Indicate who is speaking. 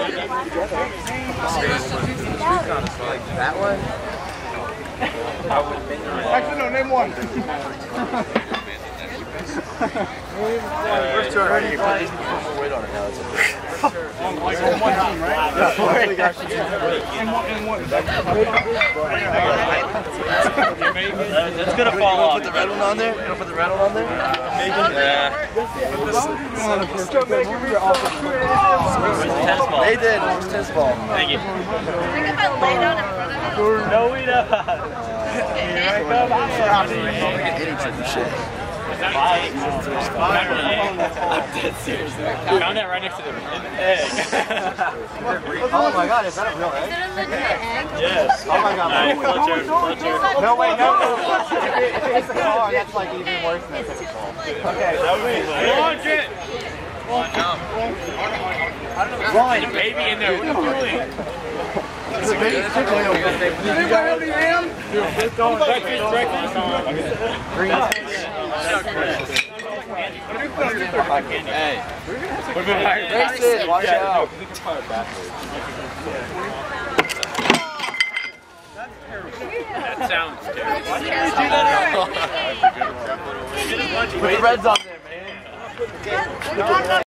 Speaker 1: That one?
Speaker 2: Actually, no, name one.
Speaker 1: First turn, right? You put more weight on it now. It's
Speaker 3: That's gonna fall off.
Speaker 1: Put the red one on there? You gonna put the red one on there?
Speaker 3: Yeah.
Speaker 1: They did. It was tennis ball.
Speaker 3: Thank you.
Speaker 4: I think if I lay down in front of it.
Speaker 3: No, we don't.
Speaker 1: Any trebuchet.
Speaker 3: I'm dead serious. Found that right next to the egg.
Speaker 1: Oh my god, is that a real egg?
Speaker 4: Is it a legit egg?
Speaker 3: Yes.
Speaker 1: Oh my god.
Speaker 3: Fletcher.
Speaker 1: No, wait, no. If it hits the car, that's like even worse than a tennis ball. Okay.
Speaker 3: Launch it! Run, baby in there. What are you doing?
Speaker 2: Does anybody have any ham?
Speaker 3: Hey.
Speaker 1: Race it, watch out.
Speaker 3: That sounds terrible.
Speaker 4: Why
Speaker 3: did you do that?
Speaker 1: Put the reds on there, man.